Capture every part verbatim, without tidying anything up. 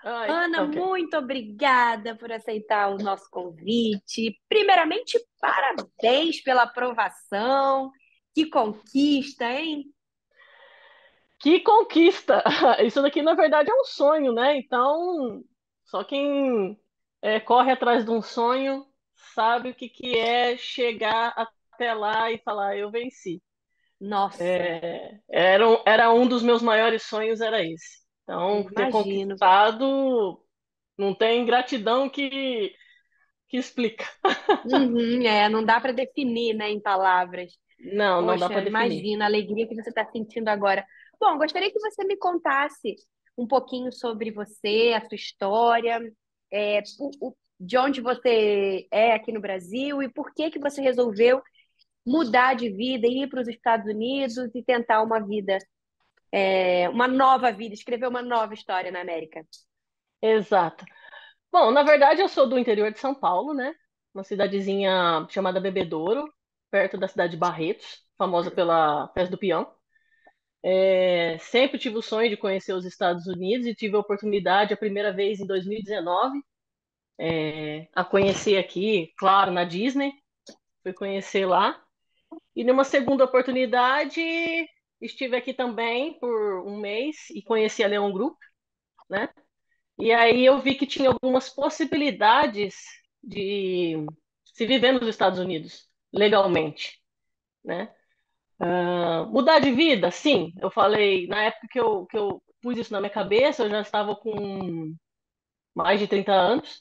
Ai, Ana, ok. muito obrigada por aceitar o nosso convite. Primeiramente, parabéns pela aprovação. Que conquista, hein? Que conquista! Isso daqui, na verdade, é um sonho, né? Então, só quem é, corre atrás de um sonho sabe o que, que é chegar até lá e falar, eu venci. Nossa, É, era, um- era um dos meus maiores sonhos, era esse. eu Então, ter imagino. conquistado não tem gratidão que, que explica. Uhum, é, não dá para definir, né, em palavras. Não, não dá Poxa, para definir. imagina a alegria que você está sentindo agora. Bom, gostaria que você me contasse um pouquinho sobre você, a sua história, é, o- o- de onde você é aqui no Brasil e por que que você resolveu mudar de vida, ir para os Estados Unidos e tentar uma vida, é, uma nova vida, escrever uma nova história na América. Exato. Bom, na verdade, eu sou do interior de São Paulo, né? Uma cidadezinha chamada Bebedouro, perto da cidade de Barretos, famosa pela Festa do Peão. É, sempre tive o sonho de conhecer os Estados Unidos e tive a oportunidade, a primeira vez em dois mil e dezenove, é, a conhecer aqui, claro, na Disney. Fui conhecer lá. E numa segunda oportunidade, estive aqui também por um mês e conheci a Leon Group, né? E aí eu vi que tinha algumas possibilidades de se viver nos Estados Unidos legalmente, né? Ah, mudar de vida, sim. Eu falei, na época que eu, que eu pus isso na minha cabeça, eu já estava com mais de trinta anos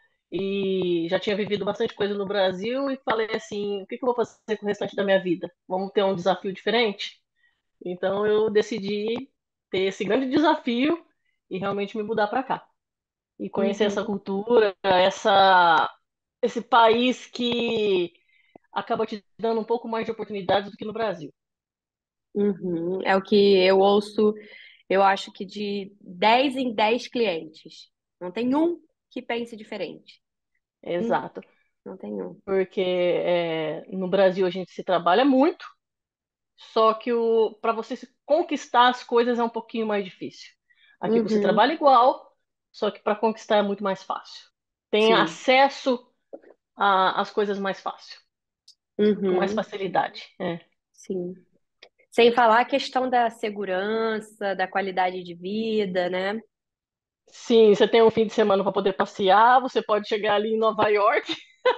e já tinha vivido bastante coisa no Brasil e falei assim, o que que eu vou fazer com o restante da minha vida? Vamos ter um desafio diferente? Então eu decidi ter esse grande desafio e realmente me mudar para cá e conhecer essa Uhum, cultura, essa, esse país que acaba te dando um pouco mais de oportunidades do que no Brasil. uhum. É o que eu ouço, eu acho que de dez em dez clientes. Não tem um que pense diferente. Hum, Exato. não tem um. Porque é, no Brasil a gente se trabalha muito, só que o para você se conquistar as coisas é um pouquinho mais difícil. Aqui você Uhum, trabalha igual, só que para conquistar é muito mais fácil. Tem sim. acesso a- às coisas mais fácil, com mais Uhum, facilidade. É. sim. Sem falar a questão da segurança, da qualidade de vida, né? Sim, você tem um fim de semana para poder passear, você pode chegar ali em Nova York,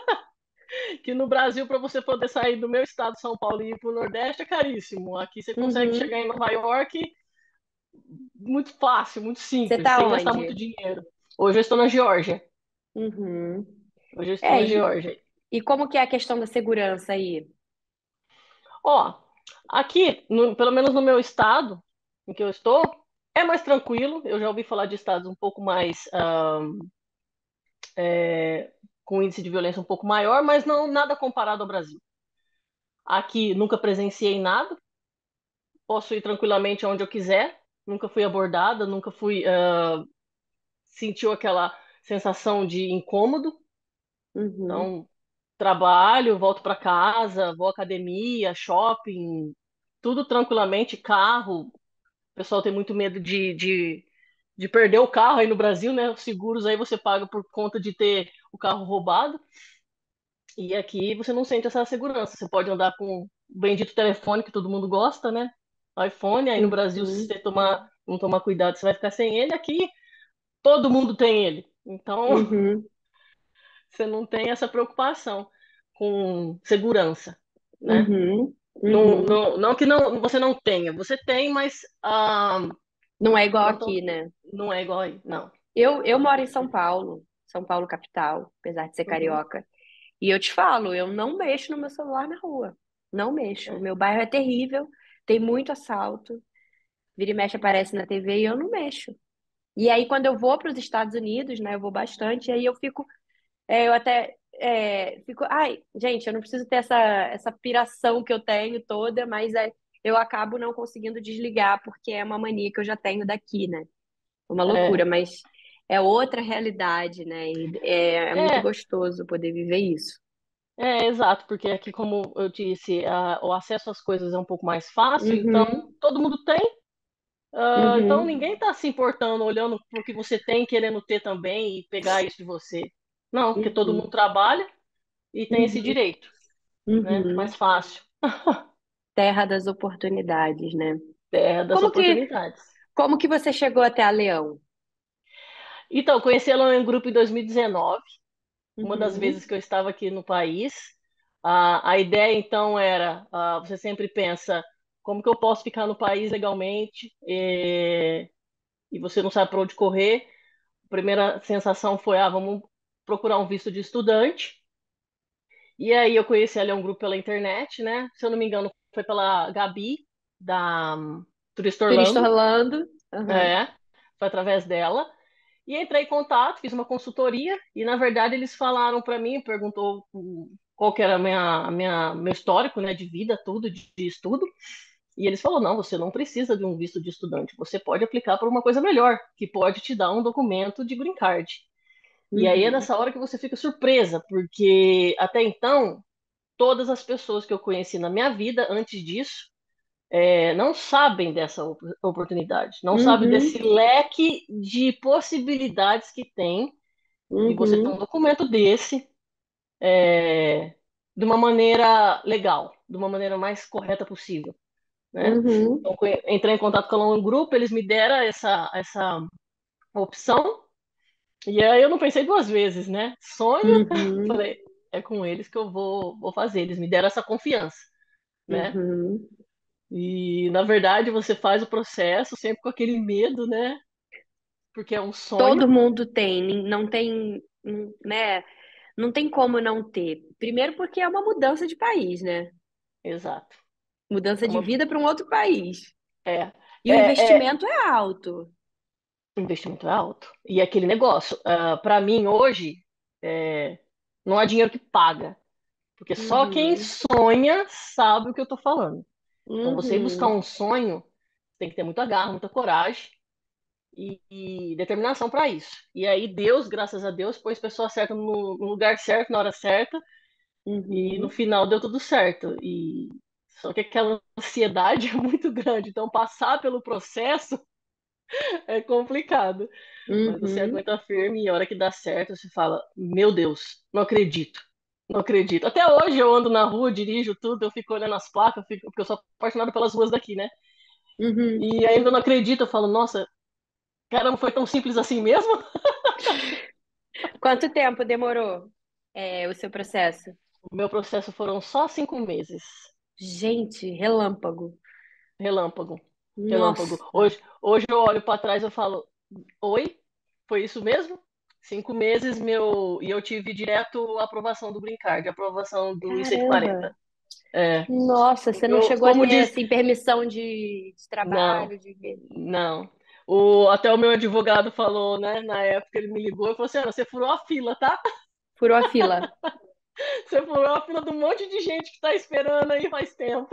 que no Brasil, para você poder sair do meu estado, São Paulo, e ir para o Nordeste é caríssimo. Aqui você consegue Uhum. chegar em Nova York muito fácil, muito Você simples, tá sem gastar muito onde? dinheiro. Hoje eu estou na Geórgia. Uhum. Hoje eu estou É, na e, Geórgia. e como que é a questão da segurança aí? Ó, aqui, no- pelo menos no meu estado em que eu estou, é mais tranquilo. Eu já ouvi falar de estados um pouco mais ah, é, com índice de violência um pouco maior, mas não nada comparado ao Brasil. Aqui nunca presenciei nada, posso ir tranquilamente aonde eu quiser. Nunca fui abordada, nunca fui ah, sentiu aquela sensação de incômodo. Uhum. Então, trabalho, volto para casa, vou à academia, shopping, tudo tranquilamente, carro. O pessoal tem muito medo de, de, de perder o carro aí no Brasil, né? Os seguros aí você paga por conta de ter o carro roubado. E aqui você não sente essa segurança. Você pode andar com o bendito telefone que todo mundo gosta, né? iPhone, aí no Brasil, se Uhum. você tomar, não tomar cuidado, você vai ficar sem ele. Aqui todo mundo tem ele. Então, Uhum. você não tem essa preocupação com segurança, né? Uhum. Não, Uhum. não, não que não, você não tenha, você tem, mas ah, Não é igual não, tão- aqui, né? não é igual aí, não. Eu, eu moro em São Paulo, São Paulo capital, apesar de ser Uhum, carioca. E eu te falo, eu não mexo no meu celular na rua. Não mexo. O é, meu bairro é terrível, tem muito assalto. Vira e mexe aparece na T V e eu não mexo. E aí, quando eu vou para os Estados Unidos, né, eu vou bastante, aí eu fico, é, eu até é, fico, ai, gente, eu não preciso ter essa, essa piração que eu tenho toda, mas é, eu acabo não conseguindo desligar, porque é uma mania que eu já tenho daqui, né? Uma loucura, é, mas é outra realidade, né? E é, é muito é, gostoso poder viver isso. é, exato, porque aqui, como eu disse, a- o acesso às coisas é um pouco mais fácil, então Uhum, todo mundo tem, Ah, então Uhum, ninguém está se importando, olhando para o que você tem, querendo ter também e pegar isso de você. Não, porque todo mundo uhum, trabalha e tem esse uhum, direito, né? uhum. Mais fácil. Terra das oportunidades, né? Terra das Como que, oportunidades. como que você chegou até a Leão? Então, eu conheci ela em grupo em dois mil e dezenove, uma das vezes Uhum, que eu estava aqui no país. A, a ideia, então, era, ah, você sempre pensa, como que eu posso ficar no país legalmente, e, e você não sabe para onde correr. A primeira sensação foi, ah, vamos procurar um visto de estudante. E aí eu conheci ali um grupo pela internet, né? Se eu não me engano, foi pela Gabi, da um, Turista Turista Orlando. Orlando. Uhum, É, foi através dela. E entrei em contato, fiz uma consultoria e, na verdade, eles falaram para mim, perguntou hum, qual que era a minha, a minha, meu histórico, né, de vida, tudo, de, de estudo. E eles falaram, não, você não precisa de um visto de estudante, você pode aplicar para uma coisa melhor, que pode te dar um documento de green card. E aí é uhum, nessa hora que você fica surpresa, porque até então, todas as pessoas que eu conheci na minha vida, antes disso, é, não sabem dessa op- oportunidade, não sabem desse uhum, leque de possibilidades que tem de você ter um uhum, documento desse, é, de uma maneira legal, de uma maneira mais correta possível, né? uhum, Então, conhe- entrei em contato com um grupo, eles me deram essa, essa opção, e aí eu não pensei duas vezes, né? Sonho, uhum, falei, é com eles que eu vou, vou fazer. Eles me deram essa confiança, né? uhum. E na verdade você faz o processo sempre com aquele medo, né? Porque é um sonho. Todo mundo tem, nin- não tem, hum, né? Não tem como não ter. Primeiro porque é uma mudança de país, né? Exato. Mudança É de uma, vida para um outro país. é, E o é, é, investimento é alto. o investimento é alto. E aquele negócio, para mim hoje, é, não há dinheiro que paga. Porque só quem Uhum, sonha sabe o que eu tô falando. Então, você ir buscar uhum, um sonho, tem que ter muita garra, muita coragem e, e determinação para isso. E aí, Deus, graças a Deus, pôs a pessoa certa no, no lugar certo, na hora certa, e no uhum, final deu tudo certo. E só que aquela ansiedade é muito grande. Então, passar pelo processo é complicado. Mas você uhum, aguenta firme e a hora que dá certo, você fala: Meu Deus, não acredito. Não acredito. Até hoje eu ando na rua, dirijo tudo, eu fico olhando as placas, eu fico- porque eu sou apaixonado pelas ruas daqui, né? uhum. E ainda não acredito, eu falo, nossa, caramba, foi tão simples assim mesmo? Quanto tempo demorou, é, o seu processo? O meu processo foram só cinco meses. Gente, relâmpago. Relâmpago. Relâmpago. Nossa, Hoje, hoje eu olho para trás e falo, oi? Foi isso mesmo? Cinco meses, meu. E eu tive direto a aprovação do Green Card, a aprovação do I cento e caramba. quarenta. É. Nossa, O você não meu, chegou a como ter diz, assim permissão de, de não, trabalho, de não. O, até o meu advogado falou, né? Na época ele me ligou e falou assim: Ana, você furou a fila, tá? furou a fila. Você furou a fila de um monte de gente que tá esperando aí faz tempo.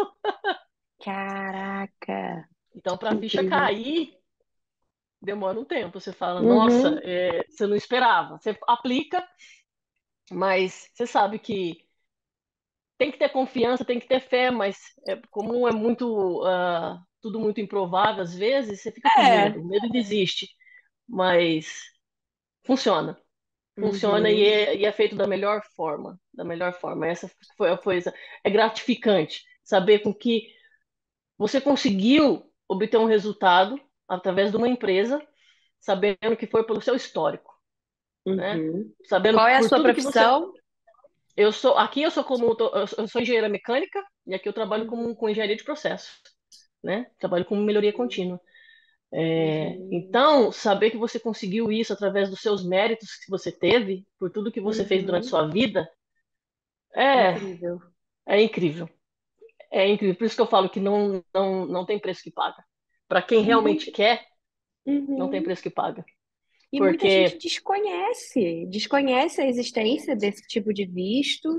Caraca, Então, para que a ficha incrível. cair, demora um tempo. Você fala, nossa, Uhum. é, você não esperava. Você aplica, mas você sabe que tem que ter confiança, tem que ter fé, mas é, como é muito, ah, tudo muito improvável, às vezes você fica com É. medo, o medo desiste. Mas funciona. Funciona e Uhum. é, e é feito da melhor forma, da melhor forma. Essa foi a coisa. É gratificante saber com que você conseguiu obter um resultado através de uma empresa, sabendo que foi pelo seu histórico, né? Uhum. Sabendo Qual é a por sua tudo que você. profissão? Eu sou aqui eu sou como eu sou eu sou engenheira mecânica e aqui eu trabalho Uhum. com, com engenharia de processos, né? Trabalho com melhoria contínua. É, Uhum. então, saber que você conseguiu isso através dos seus méritos que você teve, por tudo que você fez durante Uhum. sua vida, é, Incrível. é incrível. É incrível. Por isso que eu falo que não, não, não tem preço que paga. Para quem E muito, realmente quer, não tem uhum. preço que paga. E muita gente Porque, desconhece, desconhece a existência desse tipo de visto,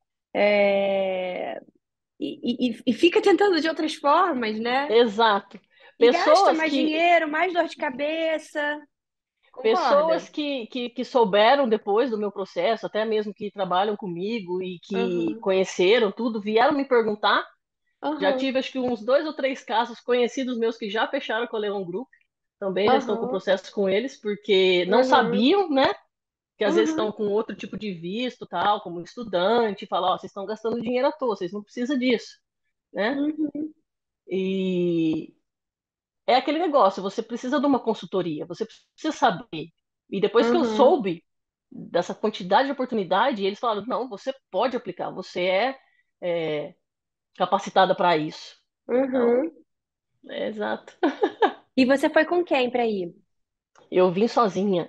é, e, e, e fica tentando de outras formas, né? exato. E gasta Pessoas mais que, dinheiro, mais dor de cabeça. Concorda? pessoas que, que, que souberam depois do meu processo, até mesmo que trabalham comigo e que Aham, conheceram tudo, vieram me perguntar Já Aham, tive acho que uns dois ou três casos conhecidos meus que já fecharam com a Leon Group, também já estão com aham, processo com eles, porque não uhum, sabiam, né? Que às vezes uhum, estão com outro tipo de visto, tal, como estudante, falar, ó, vocês estão gastando dinheiro à toa, vocês não precisam disso, né? uhum, E é aquele negócio, você precisa de uma consultoria, você precisa saber. E depois que eu uhum, soube dessa quantidade de oportunidade, eles falaram, não, você pode aplicar, você é, é capacitada para isso. Então, uhum. é exato. E você foi com quem para ir? Eu vim sozinha,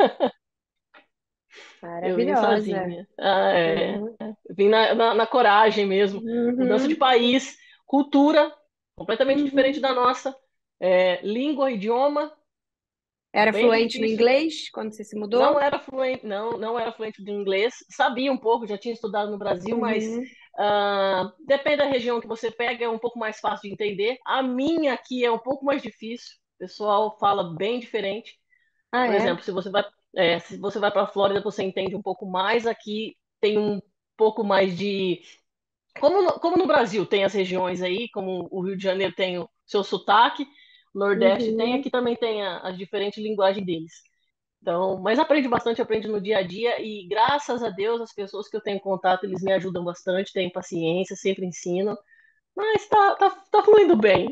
eu vim Maravilhosa. sozinha. Ah, é. Uhum, Eu vim na, na, na coragem mesmo. Mudança de uhum, país, cultura completamente diferente uhum. da nossa, é, língua, idioma, Era bem fluente no difícil. inglês quando você se Não mudou? era fluente, não, não era fluente de inglês. Sabia um pouco, já tinha estudado no Brasil, mas Uhum. ah, depende da região que você pega, é um pouco mais fácil de entender. A minha aqui é um pouco mais difícil. O pessoal fala bem diferente. Ah, Por é? exemplo, se você vai, é, se você vai para a Flórida, você entende um pouco mais. Aqui tem um pouco mais de. Como no, como no Brasil tem as regiões aí, como o Rio de Janeiro tem o seu sotaque, o Nordeste tem, Uhum. aqui também tem a, as diferentes linguagens deles. Então, mas aprende bastante, aprende no dia a dia e graças a Deus as pessoas que eu tenho contato, eles me ajudam bastante, têm paciência, sempre ensinam, mas tá, tá, tá fluindo bem.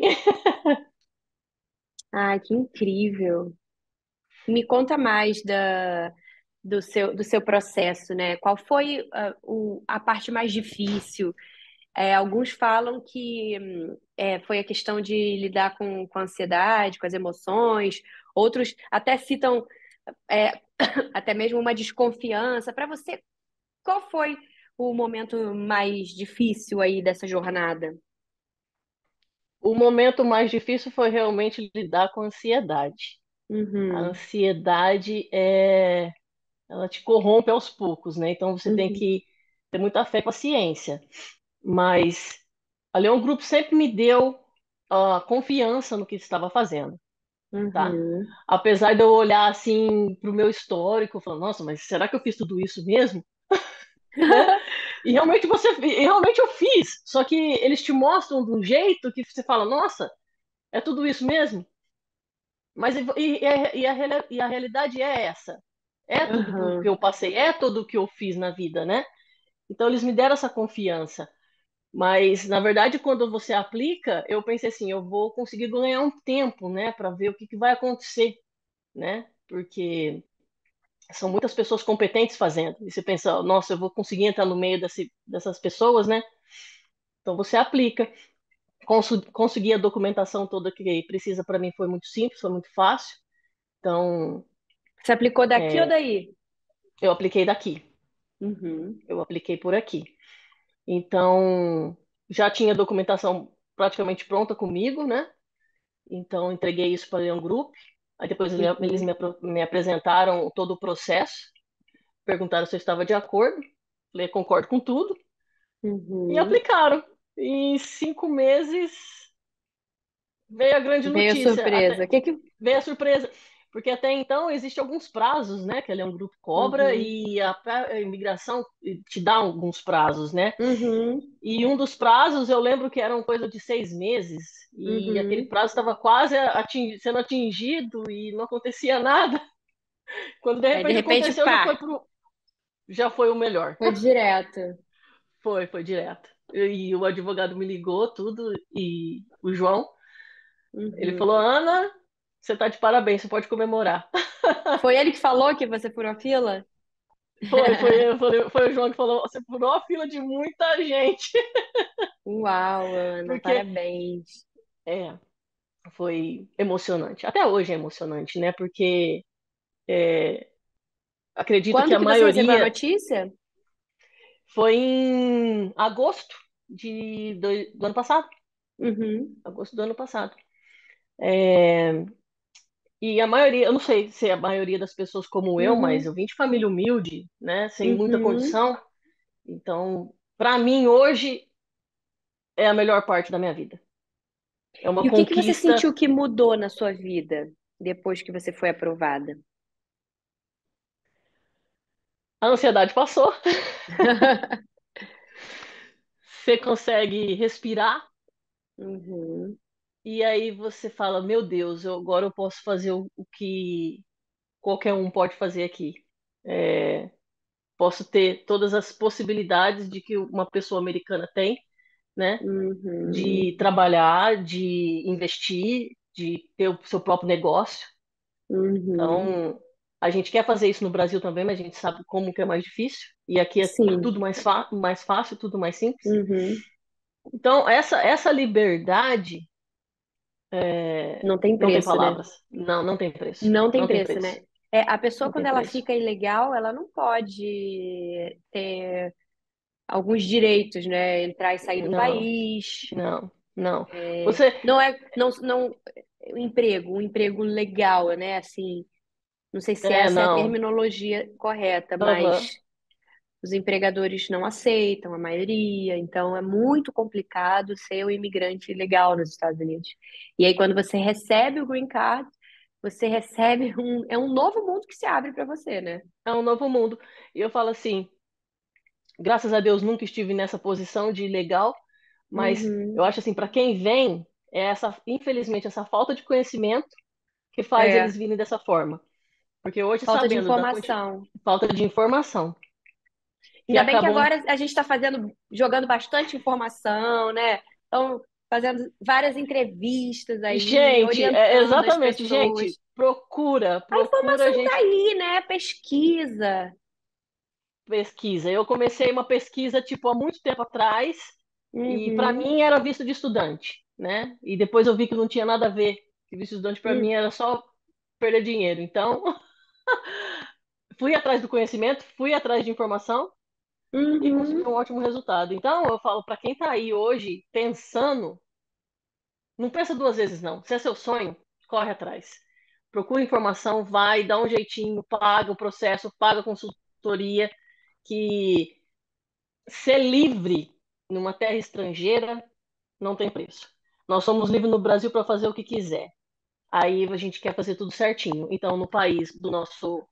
Ai, que incrível. Me conta mais da, do seu, do seu processo, né? Qual foi ah, o, a parte mais difícil? É, alguns falam que hum, é, foi a questão de lidar com, com a ansiedade, com as emoções. Outros até citam é, até mesmo uma desconfiança. Para você, qual foi o momento mais difícil aí dessa jornada? O momento mais difícil foi realmente lidar com a ansiedade. A Uhum, ansiedade é, ela te corrompe aos poucos, né? Então você tem uhum, que ter muita fé e paciência. Mas a Leon Group sempre me deu a confiança no que estava fazendo, tá? uhum. Apesar de eu olhar assim para o meu histórico, falando, nossa, mas será que eu fiz tudo isso mesmo? Né? E realmente você, e realmente eu fiz. Só que eles te mostram de um jeito que você fala, nossa, é tudo isso mesmo? Mas e, e, e, a, reali- e a realidade é essa. É tudo por- que Aham. eu passei, é tudo o que eu fiz na vida, né? Então eles me deram essa confiança. Mas, na verdade, quando você aplica, eu pensei assim, eu vou conseguir ganhar um tempo, né, para ver o que que vai acontecer, né? Porque são muitas pessoas competentes fazendo. E você pensa, nossa, eu vou conseguir entrar no meio desse, dessas pessoas, né? Então você aplica. Consu- Conseguir a documentação toda que precisa para mim foi muito simples, foi muito fácil. Então, Você aplicou daqui ou é, daí? eu apliquei daqui, Uhum, eu apliquei por aqui. Então, já tinha a documentação praticamente pronta comigo, né? Então, entreguei isso para o Leão Group. Aí depois ele- eles uhum, me, apro- me apresentaram todo o processo, perguntaram se eu estava de acordo. Falei, concordo com tudo. E uhum. aplicaram. E em cinco meses veio a grande Veio a notícia. surpresa. Até, Que que... veio a surpresa. Porque até então existem alguns prazos, né? Que ele é um grupo cobra Uhum, e a, a imigração te dá alguns prazos, né? uhum, E um dos prazos eu lembro que eram coisa de seis meses. E aquele uhum. prazo estava quase atingi- sendo atingido e não acontecia nada. Quando de Aí, de repente repente, aconteceu, já foi pá, pro, já foi o melhor. foi direto. Foi, foi direto. E, e o advogado me ligou, tudo, e o João, ele Uhum. falou: Ana, você tá de parabéns, você pode comemorar. Foi ele que falou que você furou a fila? Foi, foi, eu falei- foi o João que falou: você furou a fila de muita gente. Uau, Ana, Porque, parabéns. é, foi emocionante. Até hoje é emocionante, né? Porque é, acredito que Quando a que você recebeu a maioria notícia? foi em agosto de, do, do ano passado. Uhum, Agosto do ano passado. É, e a maioria, eu não sei se é a maioria das pessoas como eu, mas uhum, eu vim de família humilde, né, sem muita uhum. condição. Então, para mim hoje é a melhor parte da minha vida. É uma E o que que você conquista. sentiu que mudou na sua vida depois que você foi aprovada? A ansiedade passou. Você consegue respirar, Uhum. E aí você fala, meu Deus, eu, agora eu posso fazer o, o que qualquer um pode fazer aqui. É, posso ter todas as possibilidades de que uma pessoa americana tem, né? Uhum. De trabalhar, de investir, de ter o seu próprio negócio. Uhum. Então, a gente quer fazer isso no Brasil também, mas a gente sabe como que é mais difícil. E aqui é Sim. tudo mais, fa- mais fácil, tudo mais simples. Uhum. Então, essa, essa liberdade é, Não tem não tem preço, né? palavras. Não, não tem preço. Não tem Não tem preço, preço. né? É, a pessoa, Não quando tem ela preço. fica ilegal, ela não pode ter alguns direitos, né? Entrar e sair do Não, país. não, não. Você, Não é, não, não, um emprego, um emprego legal, né? Assim, não sei se é, essa é a não. terminologia correta, Aham. mas os empregadores não aceitam, a maioria, então é muito complicado ser um imigrante legal nos Estados Unidos. E aí, quando você recebe o green card, você recebe um, é um novo mundo que se abre para você, né? É um novo mundo. E eu falo assim, graças a Deus nunca estive nessa posição de ilegal, mas eu Uhum. acho assim, para quem vem, é essa, infelizmente, essa falta de conhecimento que faz eles É, virem dessa forma. Porque hoje, falta de sabendo da quanti- informação. falta de informação, que Ainda bem que acabam. agora a gente está fazendo, jogando bastante informação, né? Estão fazendo várias entrevistas aí, Gente, é orientando as exatamente, gente, pessoas. procura, A procura, informação tá gente, aí, né? Pesquisa. pesquisa. Eu comecei uma pesquisa, tipo, há muito tempo atrás, e para Uhum. mim era visto de estudante, né? E depois eu vi que não tinha nada a ver, que visto de estudante para mim Uhum. era só perder dinheiro. Então, fui atrás do conhecimento, fui atrás de informação e consegui Uhum. um ótimo resultado. Então, eu falo para quem está aí hoje pensando, não pensa duas vezes não. Se é seu sonho, corre atrás. Procura informação, vai, dá um jeitinho, paga o processo, paga a consultoria, que ser livre numa terra estrangeira não tem preço. Nós somos livres no Brasil para fazer o que quiser. Aí a gente quer fazer tudo certinho. Então, no país do nosso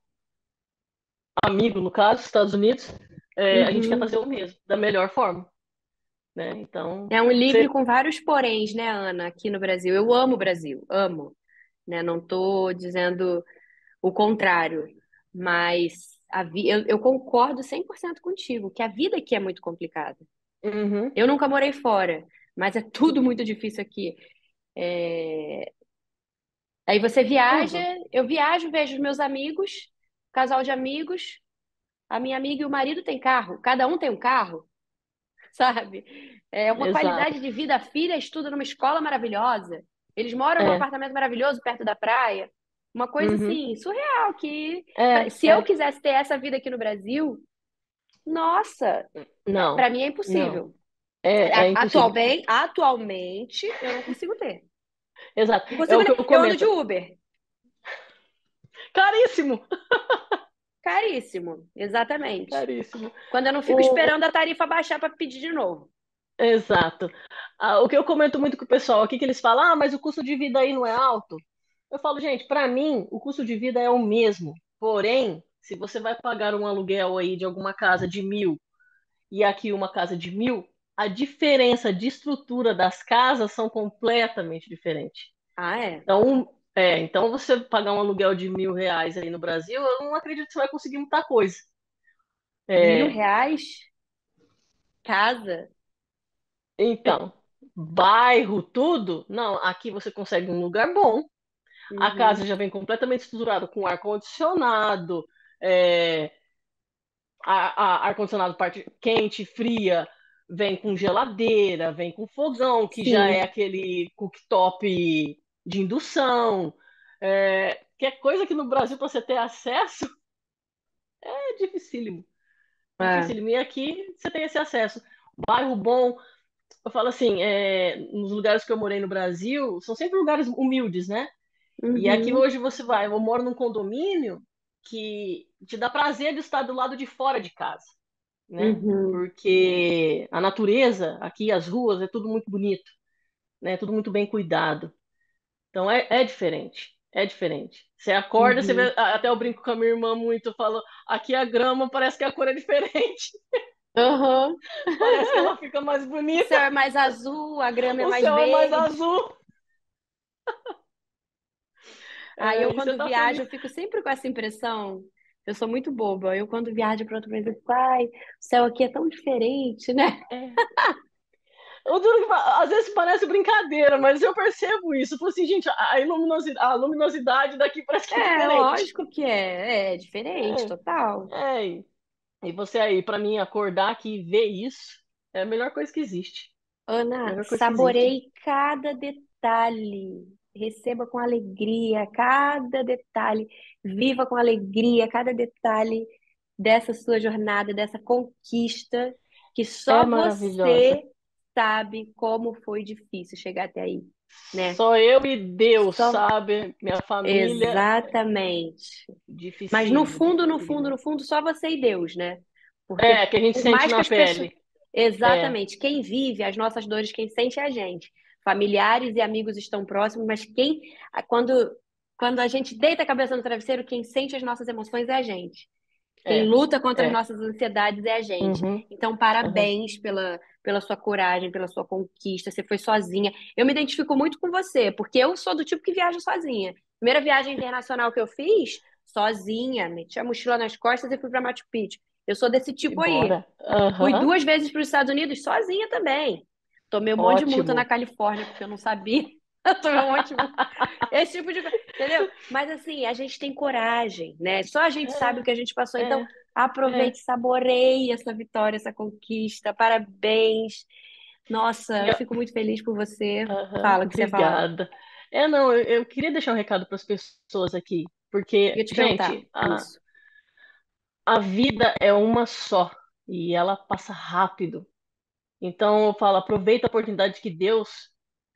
amigo, no caso, Estados Unidos, é, a gente quer Uhum. fazer o mesmo, da melhor forma, né? Então, É um livro você... com vários poréns, né, Ana, aqui no Brasil. Eu amo o Brasil, amo, né? Não tô dizendo o contrário, mas a vi... eu, eu concordo cem por cento contigo, que a vida aqui é muito complicada. Uhum, Eu nunca morei fora, mas é tudo muito difícil aqui. É, aí você viaja, tudo. eu viajo, vejo os meus amigos, casal de amigos, a minha amiga e o marido têm carro, cada um tem um carro, sabe? É uma Exato. qualidade de vida. A filha estuda numa escola maravilhosa, eles moram num É. apartamento maravilhoso perto da praia. Uma coisa Uhum. assim, surreal, que pra- É, se eu é. quisesse ter essa vida aqui no Brasil, nossa, é, Não, para mim é não. impossível. É, é A- impossível. Atualmente, atualmente, eu não consigo ter. Exato. Não É consigo o que nem. eu Eu ando de comento. Uber. Caríssimo! Caríssimo, exatamente. Caríssimo. Quando eu não fico O, esperando a tarifa baixar para pedir de novo. exato. Ah, o que eu comento muito com o pessoal aqui, que eles falam, ah, mas o custo de vida aí não é alto. Eu falo, gente, para mim, o custo de vida é o mesmo. Porém, se você vai pagar um aluguel aí de alguma casa de mil e aqui uma casa de mil, a diferença de estrutura das casas são completamente diferentes. Ah, é? Então, é, então você pagar um aluguel de mil reais aí no Brasil, eu não acredito que você vai conseguir muita coisa. Mil É, reais? Casa? então, bairro, tudo, não, aqui você consegue um lugar bom. A casa Uhum. já vem completamente estruturada com ar-condicionado, é, a- a- ar-condicionado parte quente, fria, vem com geladeira, vem com fogão, que já é Sim. aquele cooktop de indução. É, que é coisa que no Brasil, para você ter acesso, é dificílimo. É. Dificílimo. E aqui você tem esse acesso. Bairro bom. Eu falo assim, é, nos lugares que eu morei no Brasil, são sempre lugares humildes, né? E aqui Uhum. hoje você vai, eu moro num condomínio que te dá prazer de estar do lado de fora de casa, né? Uhum. Porque a natureza, aqui as ruas, é tudo muito bonito, né? Tudo muito bem cuidado. Então é, é diferente, é diferente. Você acorda, você Uhum. vê, até eu brinco com a minha irmã muito, eu falo, aqui a grama parece que a cor é diferente. Aham. Parece que ela fica mais O bonita, céu é mais azul, a grama é o mais céu é mais verde. azul. Aí É, eu, e você quando tá viajo, feliz. eu fico sempre com essa impressão. Eu sou muito boba. Eu, quando viajo para outro país, eu fico, ai, o céu aqui é tão diferente, né? É. Eu duro que pa- às vezes parece brincadeira, mas eu percebo isso. Eu falo assim, gente, a a luminosidade, a luminosidade daqui parece que é É, diferente. lógico que é. É diferente, total. É, é. E você aí, pra mim, acordar aqui e ver isso é a melhor coisa que existe. Ana, Melhor coisa que existe. saborei cada detalhe. Receba com alegria cada detalhe. Viva com alegria cada detalhe dessa sua jornada, dessa conquista, que É só maravilhosa. você sabe como foi difícil chegar até aí, né? Só eu e Deus, Só sabe? Minha família, exatamente. Mas no dificílimo, fundo, no fundo, dificílimo. no fundo, só você e Deus, né? Porque É, que a gente por sente mais que na as pessoas. pele. É, Exatamente, quem vive as nossas dores, quem sente é a gente. Familiares e amigos estão próximos, mas quem. Quando, quando a gente deita a cabeça no travesseiro, quem sente as nossas emoções é a gente. Quem é, luta contra as é. nossas ansiedades é a gente. Uhum, Então, uhum. parabéns pela, pela sua coragem, pela sua conquista. Você foi sozinha. Eu me identifico muito com você, porque eu sou do tipo que viaja sozinha. Primeira viagem internacional que eu fiz, sozinha, meti a mochila nas costas e fui para Machu Picchu. Eu sou desse E tipo aí. bora. Fui Aham, duas vezes para os Estados Unidos sozinha também. Tomei um monte de multa na ótimo. Califórnia porque eu não sabia. Tomei um monte de multa. Esse tipo de coisa, entendeu? Mas assim, a gente tem coragem, né? Só a gente sabe o que a gente passou. Então, É, é. aproveite, saboreie essa vitória, essa conquista. Parabéns. Nossa, E eu eu- fico muito feliz por você. aham, Fala o que você ia falar. obrigada. É, não, eu, eu queria deixar um recado para as pessoas aqui, Eu ia porque, te perguntar gente, a, isso. a vida é uma só e ela passa rápido. Então, eu falo, aproveita a oportunidade que Deus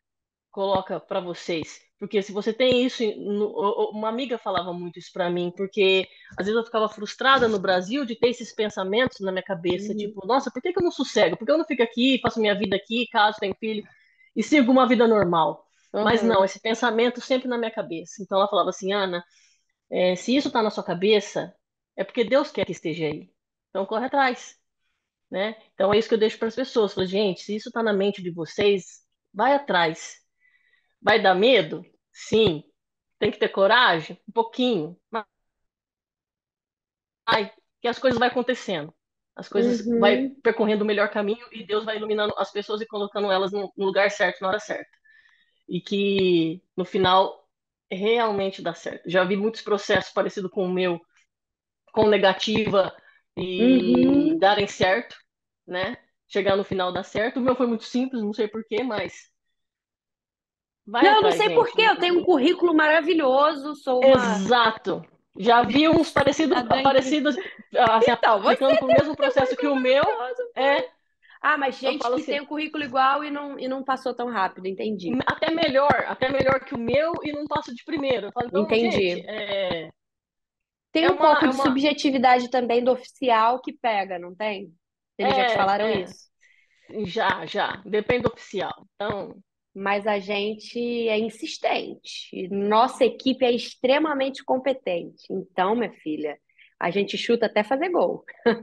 coloca para vocês. Porque se você tem isso, no- uma amiga falava muito isso para mim, porque às vezes eu ficava frustrada no Brasil de ter esses pensamentos na minha cabeça, Uhum, tipo, nossa, por que que eu não sossego? Por que eu não fico aqui, faço minha vida aqui, caso tenho filho e sigo uma vida normal? Mas não, uhum, esse pensamento sempre na minha cabeça. Então ela falava assim, Ana, é, se isso tá na sua cabeça, é porque Deus quer que esteja aí. Então corre atrás, né? Então é isso que eu deixo para as pessoas. Falo, gente, se isso tá na mente de vocês, vai atrás. Vai dar medo? Sim. Tem que ter coragem? Um pouquinho. Mas vai, que as coisas vão acontecendo. As coisas vai uhum. percorrendo o melhor caminho e Deus vai iluminando as pessoas e colocando elas no no lugar certo, na hora certa. E que no final realmente dá certo. Já vi muitos processos parecidos com o meu, com negativa e Uhum. darem certo, né? Chegar no final dar certo. O meu foi muito simples, não sei porquê, mas vai Não, eu não atrás, sei por gente. quê. Eu tenho um currículo maravilhoso, sou uma Exato. Já vi uns parecidos, cidadã incrível. parecidos, assim, Então, você aplicando para o mesmo tem um processo que currículo o meu. maravilhoso, É, pô. Ah, mas eu gente falo que assim, tem o currículo igual e não, e não passou tão rápido, entendi. até melhor, até melhor que o meu e não passo de primeiro. Eu falo, então, gente, Entendi. é, Tem é um uma, pouco é de uma, subjetividade também do oficial que pega, não tem? Eles já te falaram é, é, isso. já, já, depende do oficial. Então, Mas a gente é insistente. E nossa equipe é extremamente competente. Então, minha filha, a gente chuta até fazer gol,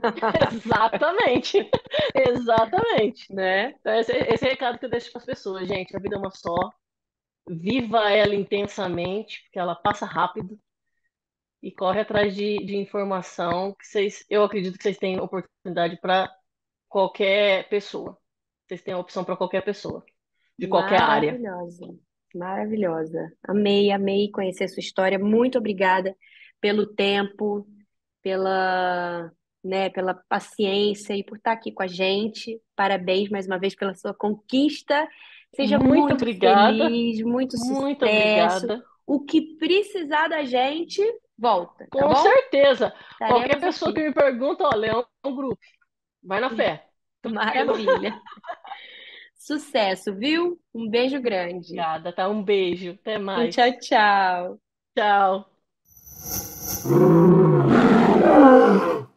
exatamente, exatamente. né? Então, esse, esse é o recado que eu deixo para as pessoas, gente. A vida é uma só. Viva ela intensamente, porque ela passa rápido. E corre atrás de, de informação que vocês, eu acredito que vocês têm oportunidade para qualquer pessoa. Vocês têm a opção para qualquer pessoa, de qualquer área. Maravilhosa, maravilhosa. Amei, amei conhecer sua história. Muito obrigada pelo tempo, pela, né, pela paciência e por estar aqui com a gente. Parabéns mais uma vez pela sua conquista. Seja Muito muito obrigada, feliz, muito muito sucesso. obrigada. O que precisar da gente, volta, tá Com bom? certeza. Qualquer Estaremos pessoa que aqui. me pergunta, olha, é um grupo. Vai na fé. Tranquilo. Maravilha. Sucesso, viu? Um beijo grande. Obrigada, tá? Um beijo. Até Tchau, mais. tchau. Tchau.